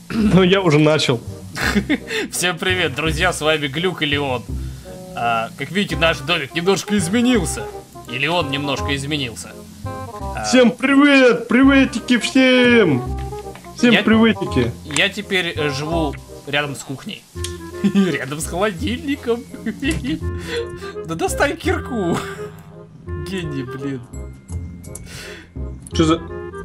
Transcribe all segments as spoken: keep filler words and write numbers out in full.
Ну, я уже начал. Всем привет, друзья, с вами Глюк и Леон. а, Как видите, наш домик немножко изменился. И Леон немножко изменился. а, Всем привет! Приветики всем! Всем я, приветики! Я теперь э, живу рядом с кухней. Рядом с холодильником. Да достань кирку. Гений, блин. Что за...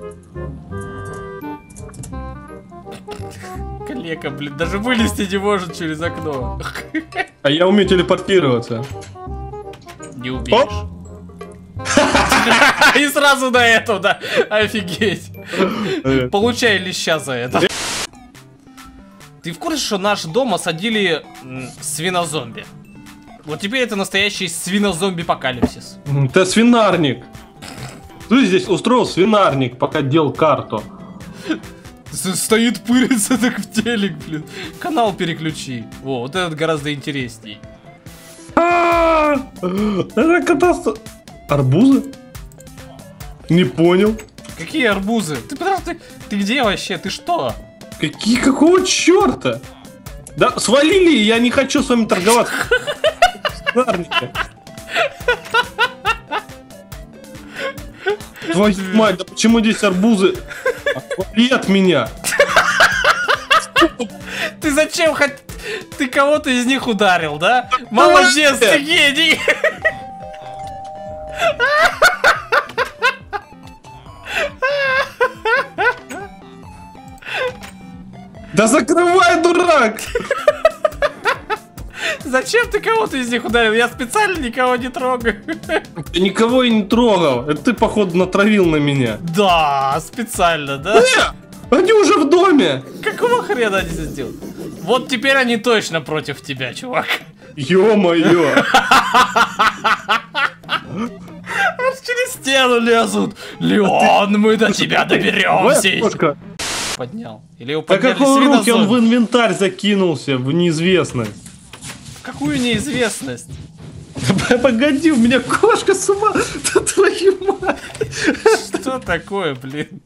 Калека, блин, даже вылезти не может через окно. А я умею телепортироваться. Не умеешь. И сразу на это, да. Офигеть. Получай леща за это. Ты в курсе, что наш дом осадили свинозомби? Вот теперь это настоящий свинозомби-апокалипсис. Это свинарник. Ты здесь устроил свинарник, пока делал карту. Стоит пырится так в телек, блин. Канал переключи. Во, вот этот гораздо интересней. Это катастрофа. Арбузы? Не понял. Какие арбузы? Ты, ты, ты где вообще? Ты что? Какие, какого черта? Да, свалили, я не хочу с вами торговаться. Свинарники. Твою мать, да почему здесь арбузы? Отвали от меня. Ты зачем хоть... Ты кого-то из них ударил, да? Молодец, ты гений! Да закрывай, дурак! Зачем ты кого-то из них ударил? Я специально никого не трогаю. Я никого и не трогал. Это ты, походу, натравил на меня. Да, специально, да? Э, они уже в доме. Какого хрена они это сделали? Вот теперь они точно против тебя, чувак. Ё-моё. Аж через стену лезут. Леон, мы до тебя доберемся. Поднял. Или его Да подняли какой руки он в свинозомби? инвентарь закинулся, в неизвестность. В какую неизвестность? Да погоди, у меня кошка с ума. Да твою мать. Что такое, блин?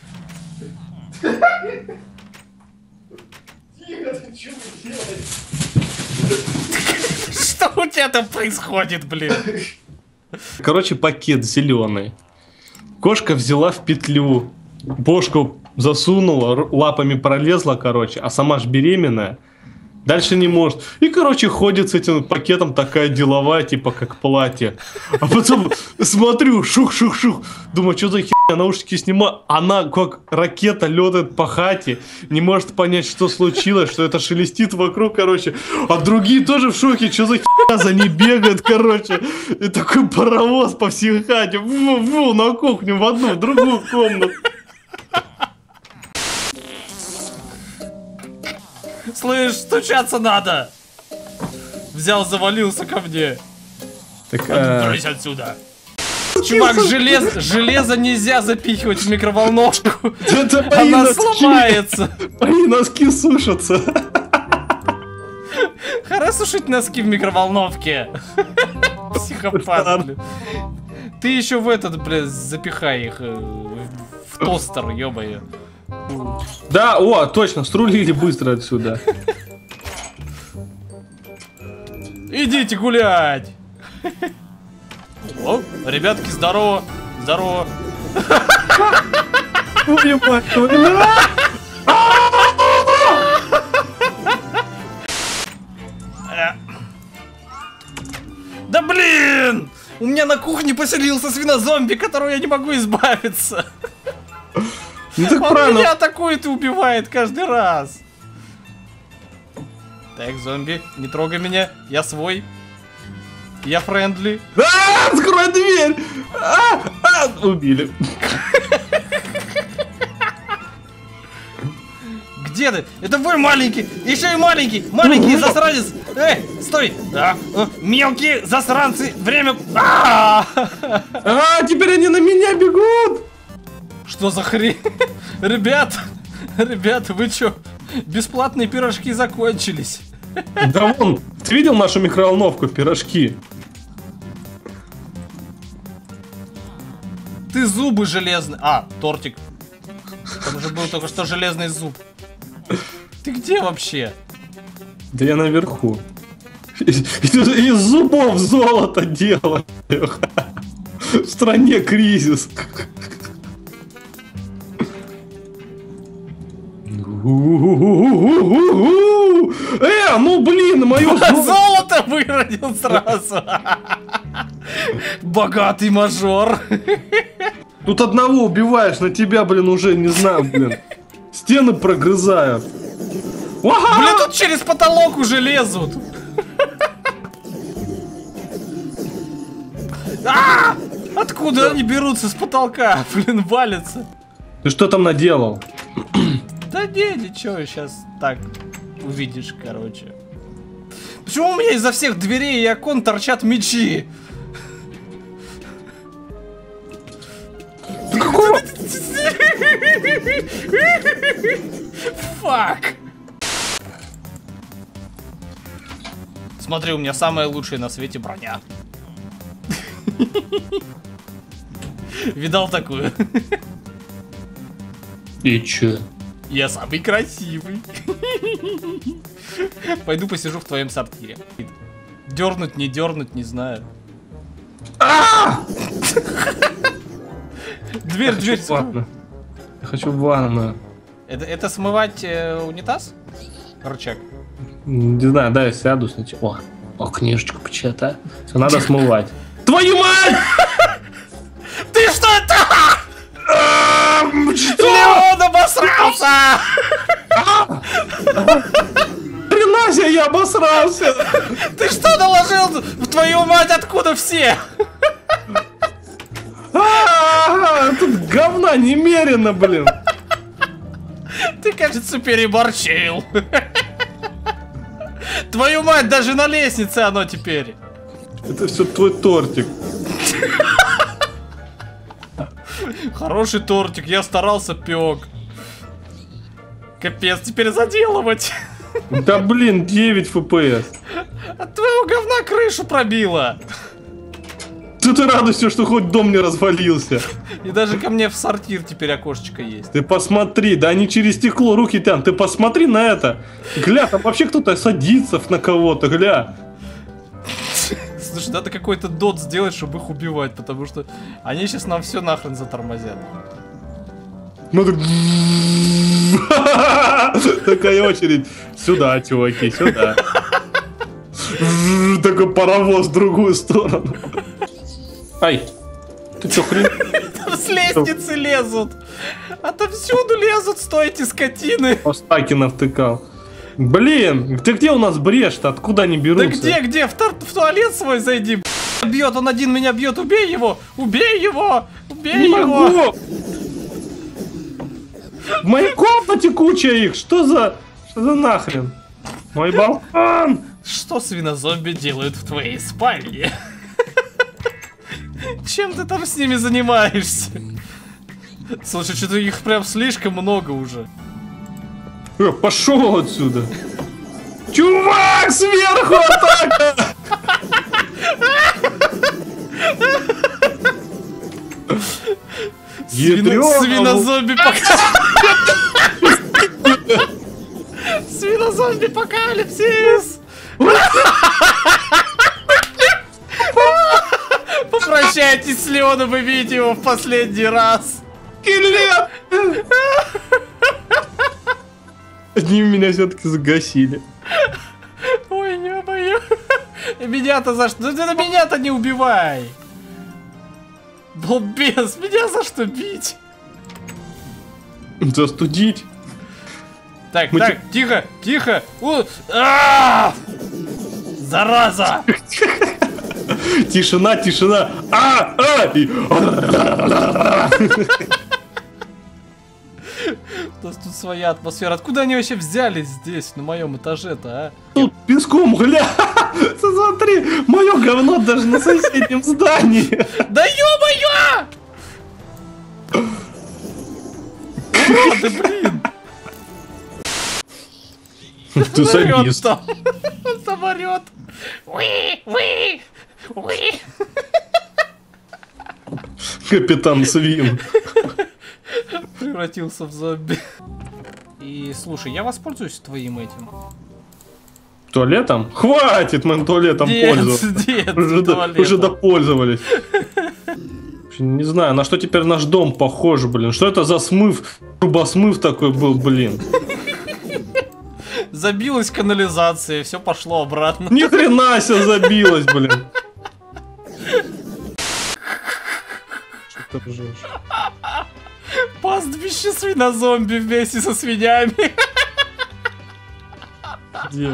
Что у тебя там происходит, блин? Короче, пакет зеленый. Кошка взяла в петлю. Бошку засунула, лапами пролезла, короче, а сама ж беременная. Дальше не может. И, короче, ходит с этим пакетом такая деловая, типа как платье. А потом смотрю, шух-шух-шух. Думаю, что за херня, наушники снимаю. Она как ракета летает по хате. Не может понять, что случилось, что это шелестит вокруг, короче. А другие тоже в шоке, что за херня, за ней бегает, короче. И такой паровоз по всей хате. Ву-ву, на кухню, в одну, в другую комнату. Слышь, стучаться надо! Взял, завалился ко мне. Так, а... Брысь отсюда. Чувак, желез... железо нельзя запихивать в микроволновку. Она сломается. Мои носки сушатся. Хорошо сушить носки в микроволновке. Психопат, блин. Ты еще в этот, блин, запихай их в тостер, ё-моё. Да, о, точно, струлили быстро отсюда. Идите гулять. О, ребятки, здорово, здорово. Да блин! У меня на кухне поселился свинозомби, которого я не могу избавиться. Ну так Он правильно. меня атакует и убивает каждый раз. Так, зомби, не трогай меня, я свой. Я френдли. А, открой дверь! А, а, убили. Где ты? Это вы маленький, еще и маленький, маленький засранец. Эй, стой! Да. Мелкие засранцы, время. А, а, теперь они на меня бегут. Что за хрень? Ребят, ребята, вы чё? Бесплатные пирожки закончились. Да вон, ты видел нашу микроволновку, пирожки? Ты зубы железные. А, тортик. Там же был только что железный зуб. Ты где вообще? Да я наверху. Из, из зубов золото делаю. В стране кризис. Э, ну блин, мое золото выронил сразу. Богатый мажор. Тут одного убиваешь, на тебя, блин, уже не знаю, блин. Стены прогрызают. Блин, тут через потолок уже лезут. А! Откуда они берутся с потолка? Блин, валятся. Ты что там наделал? Да не, ничего, сейчас так увидишь, короче. Почему у меня изо всех дверей и окон торчат мечи? Какого? Фак. Смотри, у меня самая лучшая на свете броня. Видал такую? И чё? Я самый красивый. Пойду посижу в твоем сортире. Дернуть, не дернуть, не знаю. Дверь, дверь. Я хочу в ванную. Это, это смывать э, унитаз? Рычаг. Не знаю, да, я сяду сначала. О, о, книжечку почитай. Все, надо смывать. Твою мать! Ты что это? Леон обосрался! Хрена себе, я обосрался! Ты что наложил? В твою мать, откуда все? Тут говна немерено, блин. Ты, кажется, переборчил. Твою мать, даже на лестнице оно теперь. Это все твой тортик. Хороший тортик, я старался, пек. Капец, теперь заделывать. Да блин, девять эф пи эс. От твоего говна крышу пробило. Ты ты радуйся, что хоть дом не развалился. И даже ко мне в сортир теперь окошечко есть. Ты посмотри, да они через стекло руки тянут. Ты посмотри на это. Гля, там вообще кто-то садится на кого-то, гля. Слушай, надо какой-то дот сделать, чтобы их убивать, потому что они сейчас нам все нахрен затормозят. Надо... Такая очередь. Сюда, чуваки, сюда. Такой паровоз в другую сторону. Ай, ты чё, хрен? Там с лестницы лезут. Отовсюду лезут, стойте, скотины. Стаки навтыкал. Блин, ты где у нас брешь-то? Откуда они берутся? Да где, где? В, в туалет свой зайди. Бьет, он один меня бьет. Убей его! Убей его! Убей Не его! могу! В моей комнате куча их! Что за... Что за нахрен? Мой балкон! Что свинозомби делают в твоей спальне? Чем ты там с ними занимаешься? Слушай, что-то их прям слишком много уже. Э, пошел отсюда! Чувак, сверху атака! Свинозомби пока... Свинозомби апокалипсис! Попрощайтесь с Леоном и видео в последний раз. Скелет! Они меня все-таки загасили. Ой, не мою. Меня-то за что? Да ты меня-то не убивай. Долбес, меня за что бить? Застудить. Так, Мы так, те... тихо, тихо. У... А! Зараза! Тишина, тишина. А, а, и... У нас тут своя атмосфера. Откуда они вообще взялись здесь, на моем этаже-то, а? Тут песком, гля. Смотри, мое говно даже на соседнем здании. Да ё-моё! Уроды, блин! Ты садист. Он там орёт. Уи, уи, уи. Капитан Свин. Превратился в зомби. И И слушай, я воспользуюсь твоим этим. Туалетом? Хватит моим туалетом нет, пользоваться. Нет, уже, туалетом. уже допользовались. Не знаю, на что теперь наш дом похож, блин. Что это за смыв? Трубосмыв такой был, блин. Забилась канализация, все пошло обратно. Ни хрена себе забилась, блин. Что ты ржешь? Пастбище свинозомби вместе со свиньями. Где?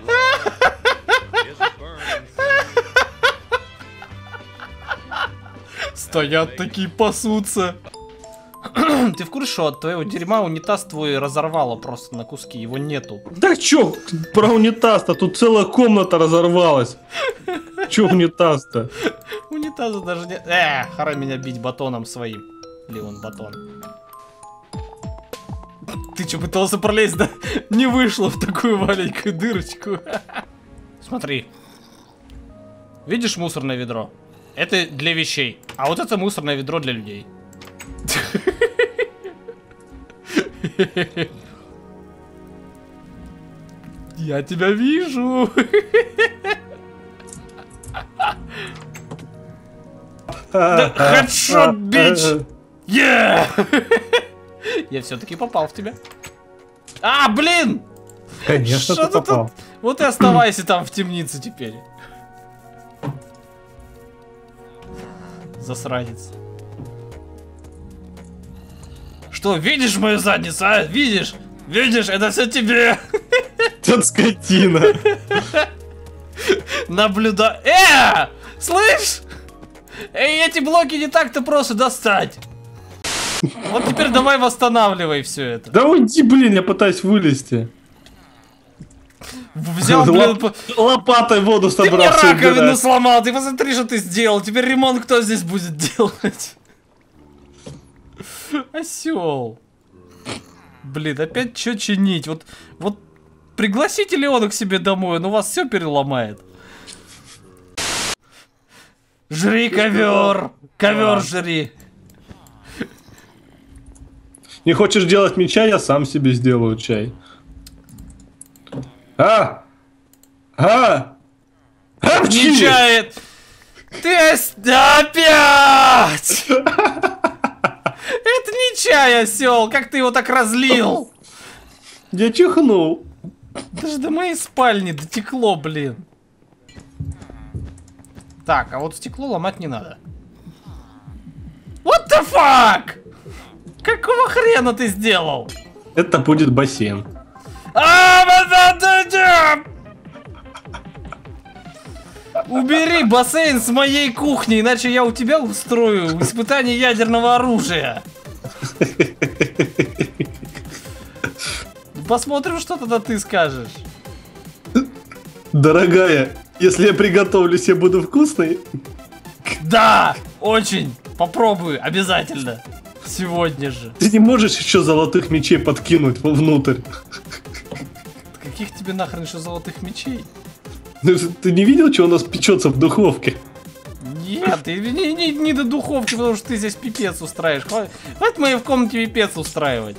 Стоят такие, пасутся. Ты в курсе, что от твоего дерьма унитаз твой разорвало просто на куски, его нету. Да чё про унитаз-то? Тут целая комната разорвалась. Чё унитаз-то? Унитаза даже нет. Э, хара меня бить батоном своим. Леон батон. Ты чё, пытался пролезть, да? Не вышло в такую маленькую дырочку. Смотри. Видишь мусорное ведро? Это для вещей. А вот это мусорное ведро для людей. Я тебя вижу. Хедшот, бич! Yeah! Я все-таки попал в тебя. А, блин! Конечно, ты попал. Вот и оставайся там в темнице теперь. Засранец. Что, видишь мою задницу, а? Видишь? Видишь? Это все тебе. Тут скотина. Наблюда... Э! Слышь? Эй, эти блоки не так-то просто достать. Вот теперь давай восстанавливай все это. Да уйди, блин, я пытаюсь вылезти. Взял, блин, Лоп... лопатой воду собрал. Ты мне раковину убирать. Сломал, ты посмотри, что ты сделал. Теперь ремонт кто здесь будет делать? Осел. Блин, опять что чинить? Вот, вот пригласите Леона к себе домой, он у вас все переломает. Жри ковер! Ковер жри! Не хочешь делать мне чай, я сам себе сделаю чай. А! А! Не чает! Ты опять! Это не чай, осел! Как ты его так разлил? Я чихнул. Даже до моей спальни дотекло, блин. Так, а вот стекло ломать не надо. What the fuck? Какого хрена ты сделал? Это будет бассейн. Убери бассейн с моей кухни, иначе я у тебя устрою испытание ядерного оружия. Посмотрим, что тогда ты скажешь. Дорогая, если я приготовлюсь, я буду вкусный? Да, очень. Попробую, обязательно. Сегодня же. Ты не можешь еще золотых мечей подкинуть вовнутрь? Каких тебе нахрен еще золотых мечей? Ты не видел, что у нас печется в духовке? Нет, ты не, не, не до духовки, потому что ты здесь пипец устраиваешь. Хватит моей в комнате пипец устраивать.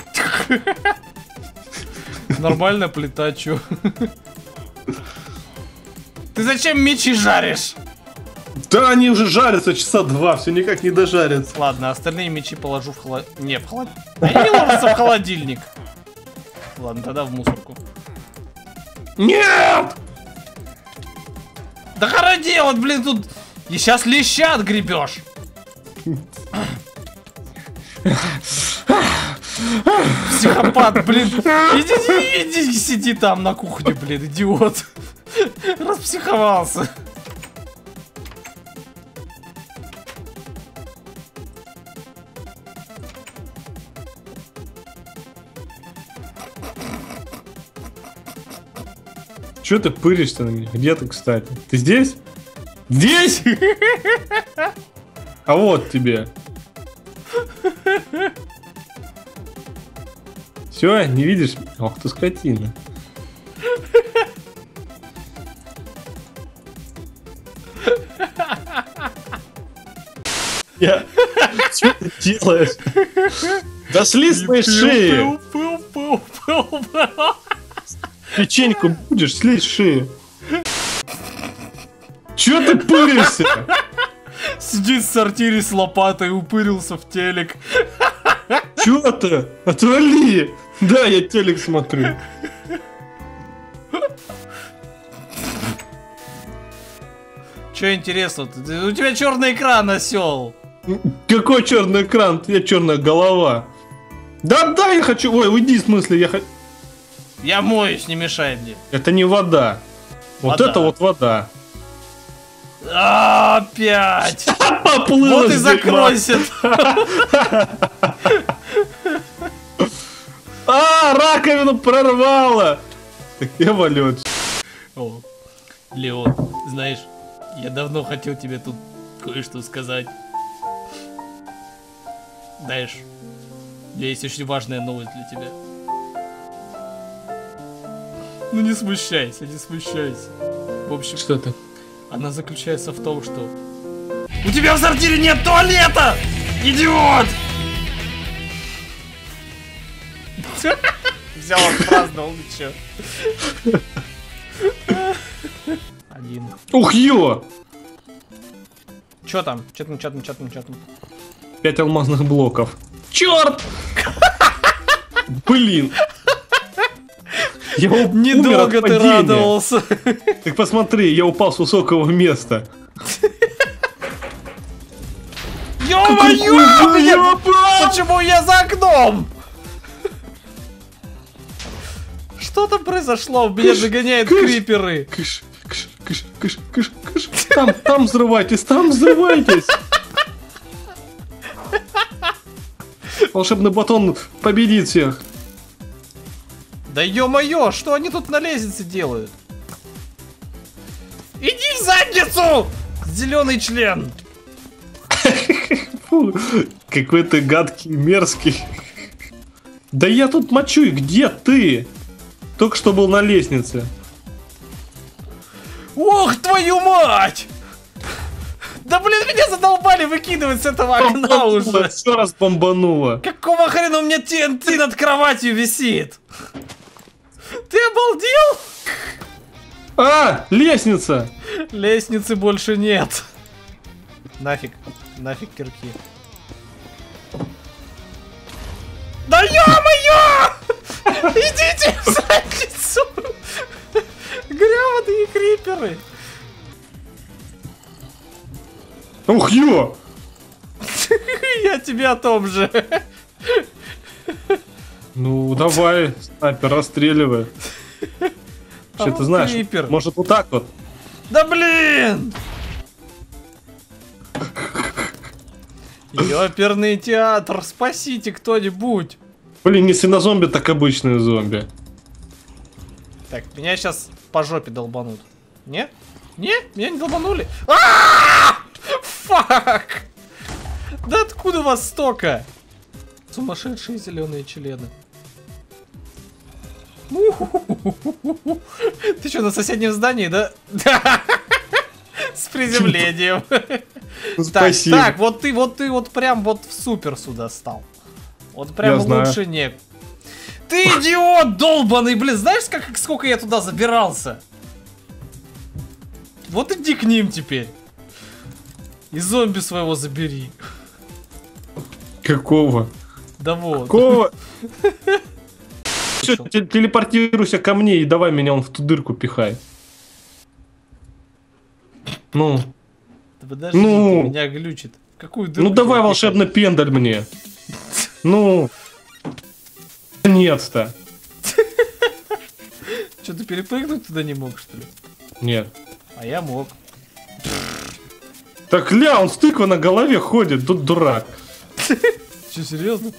Нормальная плита, чё? Ты зачем мечи жаришь? Да они уже жарятся часа два, все никак не дожарятся. Ладно, остальные мечи положу в холодильник. Не, в холодильник. Они не ложатся в холодильник. Ладно, тогда в мусорку. Нет! Да хороди, вот, блин, тут... И сейчас леща отгребешь. Психопат, блин. Иди, иди, иди, сиди там на кухне, блин, идиот. Распсиховался. Че ты пыришься на меня? Где ты, кстати? Ты здесь? Здесь? А вот тебе. Все, не видишь? Ох ты скотина. Я... Что ты делаешь? Дошли с моей шеи. Печеньку будешь, слезь с шеи. Чё ты пыришься? Сидит в сортире с лопатой, упырился в телек. Чё ты? Отвали! Да, я телек смотрю. Чё интересно? У тебя черный экран, осел. Какой черный экран? Я черная голова. Да, да, я хочу. Ой, уйди, в смысле, я хочу. Я моюсь, не мешай мне. Это не вода. Вот Вода. это вот вода. А, опять! Поплыла. Вот и закройся. А, раковину прорвало. Так я валет. О, Леон, знаешь, я давно хотел тебе тут кое-что сказать. Знаешь, у меня есть очень важная новость для тебя. Ну не смущайся, не смущайся. В общем, Что ты? она заключается в том, что у тебя в сортире нет туалета! Идиот! Взял, отпраздновал, ну чё. Один. Ух, ё! Чё там? Чё там, чё там, чё там, чё там? Пять алмазных блоков. Черт! Блин. Я у- умер Недолго от ты падения. радовался. Так посмотри, я упал с высокого места. Ё-моё! Какой меня- упал! Почему я за окном? Что там произошло? Меня Кыш, догоняют кыш. криперы. Кыш, кыш, кыш, кыш, кыш, кыш. Там, там взрывайтесь, там взрывайтесь. Волшебный батон победит всех. Да ё-моё, что они тут на лестнице делают? Иди в задницу! Зеленый член! Фу, какой ты гадкий, мерзкий. Да я тут мочуй, где ты? Только что был на лестнице. Ох, твою мать! Да блин, меня задолбали выкидывать с этого окна уже. Все раз бомбануло. Какого хрена у меня Ти Эн Ти над кроватью висит? Ты обалдел? А, лестница. Лестницы больше нет. Нафиг, нафиг кирки. Да ё-моё! Идите в задницу! Грёбаные криперы! Ух, ё! Я тебе о том же. Ну, давай, снайпер, расстреливай. А Что вот ты знаешь? крипер. Может, вот так вот? Да блин! Ёперный театр, спасите кто-нибудь! Блин, не свинозомби, так обычные зомби. Так, меня сейчас по жопе долбанут. Не? Не? Меня не долбанули? А! Фак! Да откуда вас столько? Сумасшедшие зеленые члены. Ты что, на соседнем здании, да? С приземлением. Так, Спасибо. так, вот ты, вот ты, вот прям вот в супер сюда стал. Вот прям Я знаю. лучше не. Ты идиот долбаный, блин, знаешь, как, сколько я туда забирался? Вот иди к ним теперь. И зомби своего забери. Какого? Да вот. Какого? Все, телепортируйся ко мне и давай меня он в ту дырку пихай. Ну. Да подожди, Ну. меня глючит. Какую дырку Ну давай тебе волшебный пендаль мне. Ну. Нет-то. пихать? Что, ты перепрыгнуть туда не мог, что ли? Нет. А я мог. Так ля, он с тыквой на голове ходит, тут дурак. Че, серьезно?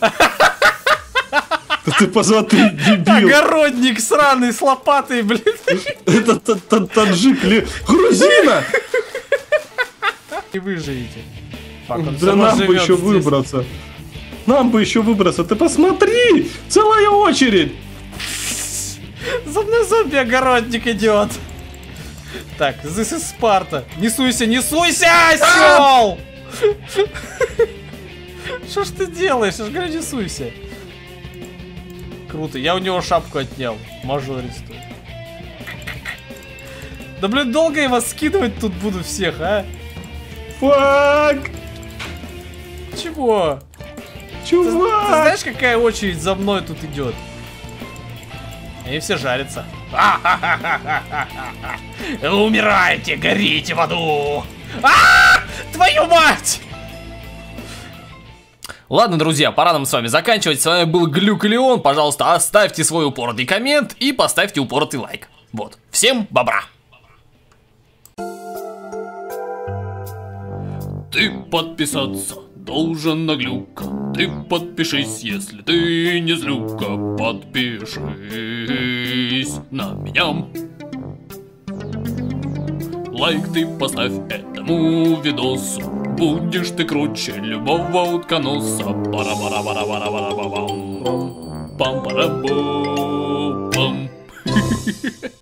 Да ты посмотри, дебил. Огородник сраный с лопатой, блин. Это та- та- таджик ли? Грузина! И выживете. Фак, он Да всё равно нам бы живёт еще здесь. выбраться. Нам бы еще выбраться. Ты посмотри! Целая очередь! За мной зомби-огородник идет. Так, this is Sparta. Несуйся, несуйся, осел! Что ж ты делаешь? Я ж говорю, несуйся. Круто. Я у него шапку отнял. Мажористу. Да блин, долго я вас скидывать тут буду всех, а? Фак! Чего? Чувак! Ты, ты знаешь, какая очередь за мной тут идет? Они все жарятся. Умирайте, горите в аду! А! Твою мать! Ладно, друзья, пора нам с вами заканчивать. С вами был Глюк и Леон. Пожалуйста, оставьте свой упоротый коммент и поставьте упоротый лайк. Вот. Всем бобра! Ты подписаться должен на Глюка. Ты подпишись, если ты не злюка. Подпишись на меня. Лайк ты поставь этому видосу. Будешь ты круче любого утконоса. Пара-пара-пара-пара-пара-пам. Пам-пара-бу-пам.